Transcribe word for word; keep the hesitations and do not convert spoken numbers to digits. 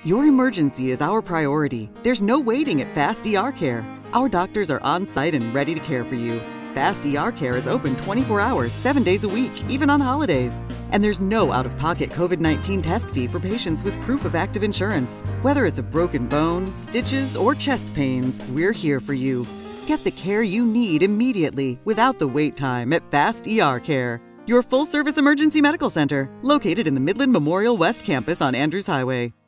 Your emergency is our priority. There's no waiting at Fast E R Care. Our doctors are on site and ready to care for you. Fast E R Care is open twenty-four hours, seven days a week, even on holidays. And there's no out-of-pocket COVID nineteen test fee for patients with proof of active insurance. Whether it's a broken bone, stitches, or chest pains, we're here for you. Get the care you need immediately without the wait time at Fast E R Care, your full-service emergency medical center located in the Midland Memorial West Campus on Andrews Highway.